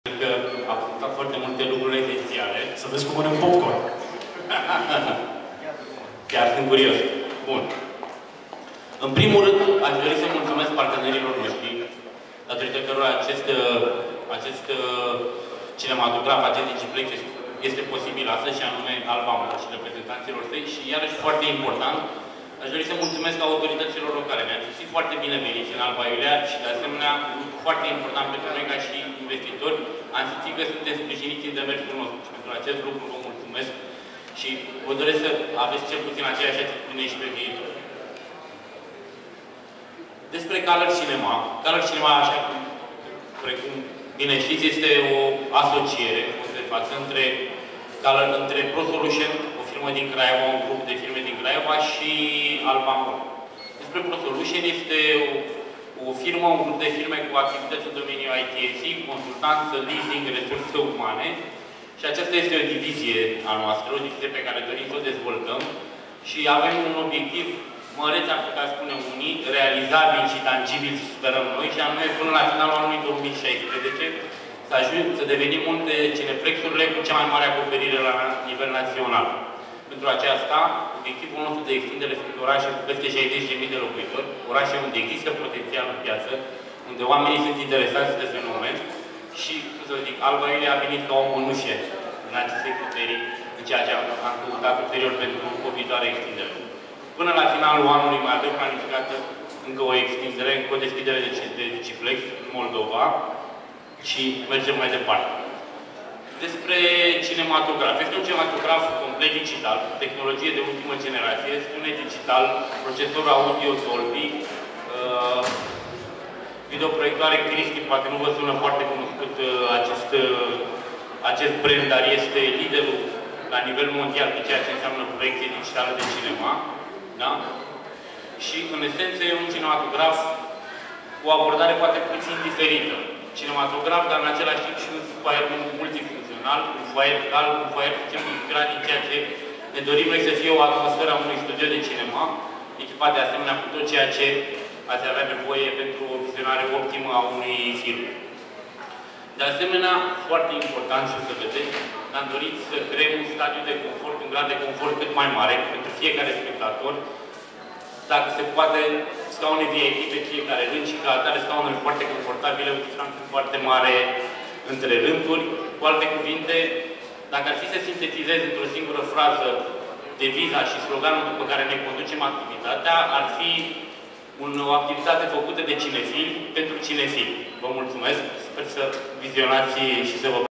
Că a punctat foarte multe lucruri esențiale. Să vezi cum mănânc popcorn. Chiar sunt curios. Bun. În primul rând, aș dori să mulțumesc partenerilor noștri, datorită cărora acest cinematograf, acest Digiplex este posibil astăzi, și anume Alba Mor și reprezentanților săi. Și iarăși foarte important, aș dori să mulțumesc autorităților locale. Ne-am simțit foarte bine veniți în Alba Iulia și, de asemenea, foarte important pentru noi ca și investitori, am simțit că sunteți sprijiniți în demersul nostru. Și pentru acest lucru vă mulțumesc și vă doresc să aveți cel puțin aceeași atitudine și pe viitor. Despre Color Cinema. Color Cinema, așa cum bine știți, este o asociere de față între ProSolution, o firmă din Craiova, un grup de firme din Craiova, și Alba Mor. Despre ProSolution este o firmă, un grup de firme cu activități în domeniul ITSC, consultanță, leasing, resurse umane. Și aceasta este o divizie a noastră, o divizie pe care dorim să o dezvoltăm. Și avem un obiectiv măreț, ar putea spune unii, realizabil și tangibil, sperăm noi, și anume până la finalul anului 2016 să devenim unul de cineplexurile cu cea mai mare acoperire la nivel național. Pentru aceasta, obiectivul nostru de extindere sunt orașe cu peste 60.000 de locuitori, orașe unde există potențial în piață, unde oamenii sunt interesați de fenomen și, cum să zic, Alba Iulia a venit ca o mănușie în aceste criterii, în ceea ce am căutat ulterior pentru o viitoare extindere. Până la finalul anului mai avem planificată încă o extindere, încă o deschidere de Digiplex în Moldova și mergem mai departe. Despre cinematograf. Este un cinematograf complet digital, tehnologie de ultimă generație, sunet digital, procesor audio Dolby, videoproiectoare Cristi, poate nu vă sună foarte cunoscut acest brand, dar este liderul la nivel mondial pe ceea ce înseamnă proiecție digitală de cinema. Da? Și, în esență, e un cinematograf cu o abordare poate puțin diferită. Cinematograf, dar în același timp și un foaier multifuncțional, un foaier calm, un foaier puțin inspirat din ceea ce ne dorim noi să fie o atmosferă a unui studio de cinema, echipat de asemenea cu tot ceea ce ați avea nevoie pentru o vizionare optimă a unui film. De asemenea, foarte important și o să vedeți, ne-am dorit să creăm un stadiu de confort, un grad de confort cât mai mare pentru fiecare spectator, dacă se poate, scaune VIP pe fiecare rând și ca atare scaunele foarte confortabile, un distanță foarte mare între rânduri. Cu alte cuvinte, dacă ar fi să sintetizez într-o singură frază deviza și sloganul după care ne conducem activitatea, ar fi o activitate făcută de cinefili pentru cinefili. Vă mulțumesc, sper să vizionați și să vă